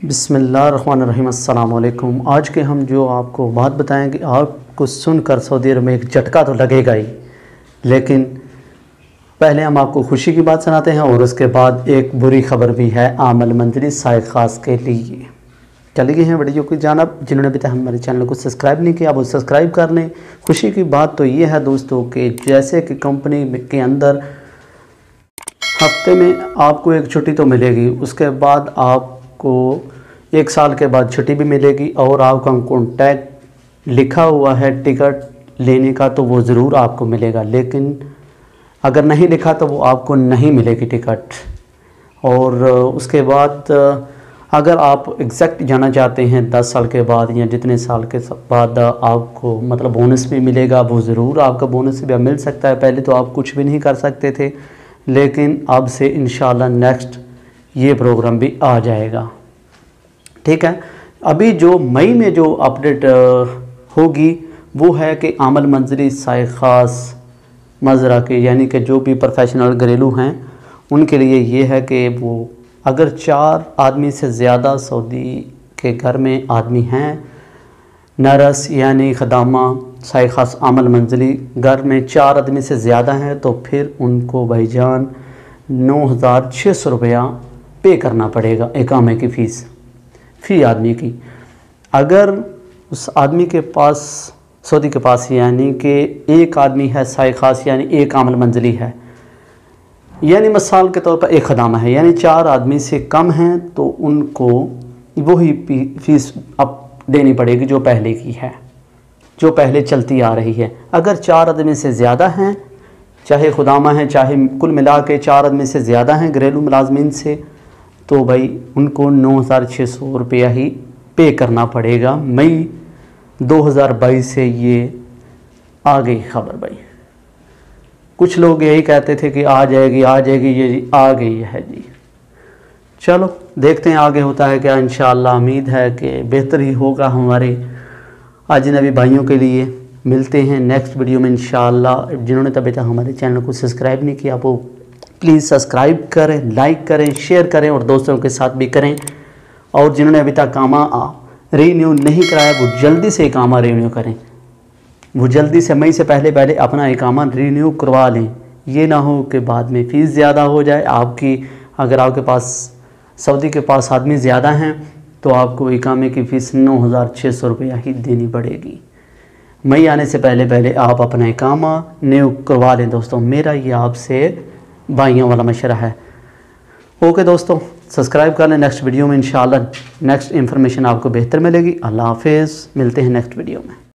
बिस्मिल्लाहिर्रहमानिर्रहीम अस्सलाम वालेकुम। आज के हम जो आपको बात बताएंगे, आपको सुनकर सऊदी अरब में एक झटका तो लगेगा ही, लेकिन पहले हम आपको खुशी की बात सुनाते हैं और उसके बाद एक बुरी खबर भी है आमल मंजरी साय ख़ास के लिए। चली गई हैं वीडियो की जानब। जिन्होंने अभी तक हमारे चैनल को सब्सक्राइब नहीं किया वो सब्सक्राइब कर लें। खुशी की बात तो ये है दोस्तों कि जैसे कि कंपनी के अंदर हफ्ते में आपको एक छुट्टी तो मिलेगी, उसके बाद आपको 1 साल के बाद छुट्टी भी मिलेगी और आपका कॉन्ट्रैक्ट लिखा हुआ है टिकट लेने का तो वो ज़रूर आपको मिलेगा, लेकिन अगर नहीं लिखा तो वो आपको नहीं मिलेगी टिकट। और उसके बाद अगर आप एग्जैक्ट जाना चाहते हैं 10 साल के बाद या जितने साल के बाद आपको मतलब बोनस भी मिलेगा, वो ज़रूर आपका बोनस भी मिल सकता है। पहले तो आप कुछ भी नहीं कर सकते थे, लेकिन अब से इंशाल्लाह नेक्स्ट ये प्रोग्राम भी आ जाएगा। ठीक है, अभी जो मई में जो अपडेट होगी वो है कि आमल मंजरी साय ख़ास मज़रा के यानी कि जो भी प्रोफेशनल घरेलू हैं उनके लिए ये है कि वो अगर 4 आदमी से ज़्यादा सऊदी के घर में आदमी हैं, नरस यानी खदामा साय ख़ास आमल मंजरी घर में 4 आदमी से ज़्यादा हैं तो फिर उनको भाईजान 9,600 रुपया पे करना पड़ेगा इकामे की फ़ीस फ़ी आदमी की। अगर उस आदमी के पास सऊदी के पास यानी कि एक आदमी है साय ख़ास यानी एक आमल मंजरी है, यानी मिसाल के तौर पर एक खदामा है, यानी 4 आदमी से कम हैं तो उनको वही फ़ीस अब देनी पड़ेगी जो पहले की है, जो पहले चलती आ रही है। अगर 4 आदमी से ज़्यादा हैं, चाहे खुदामा हैं चाहे कुल मिला के 4 आदमी से ज़्यादा हैं घरेलू मुलाजमीन से, तो भाई उनको 9,600 रुपया ही पे करना पड़ेगा। मई 2022 से ये आ गई खबर। भाई कुछ लोग यही कहते थे कि आ जाएगी ये आ गई है जी। चलो देखते हैं आगे होता है क्या। इंशाअल्लाह उम्मीद है कि बेहतर ही होगा हमारे अजनबी भाइयों के लिए। मिलते हैं नेक्स्ट वीडियो में इंशाअल्लाह। जिन्होंने अभी तक हमारे चैनल को सब्सक्राइब नहीं किया वो प्लीज़ सब्सक्राइब करें, लाइक करें, शेयर करें और दोस्तों के साथ भी करें। और जिन्होंने अभी तक कामा रीन्यू नहीं कराया वो जल्दी से इकामा रीन्यू करें, वो जल्दी से मई से पहले अपना इकामा रीन्यू करवा लें। ये ना हो कि बाद में फ़ीस ज़्यादा हो जाए आपकी। अगर आपके पास सऊदी के पास आदमी ज़्यादा हैं तो आपको इकामे की फ़ीस 9,600 रुपया ही देनी पड़ेगी। मई आने से पहले आप अपना इकामा न्यू करवा लें दोस्तों। मेरा ये आपसे भाइयों वाला मशवरा है। ओके दोस्तों, सब्सक्राइब कर लें। नेक्स्ट वीडियो में इंशाअल्लाह नेक्स्ट इन्फॉर्मेशन आपको बेहतर मिलेगी। अल्लाह हाफिज़, मिलते हैं नेक्स्ट वीडियो में।